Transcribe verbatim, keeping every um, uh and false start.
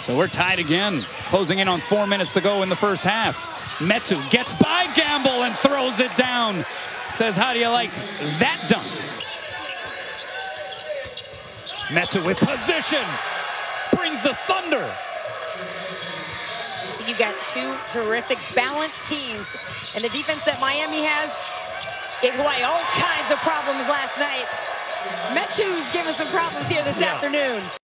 So we're tied again, closing in on four minutes to go in the first half. Metu gets by Gamble and throws it down. Says, how do you like that dunk? Metu with position, brings the thunder. You've got two terrific balanced teams, and the defense that Miami has gave Hawaii all kinds of problems last night. Metu's given some problems here this yeah. afternoon.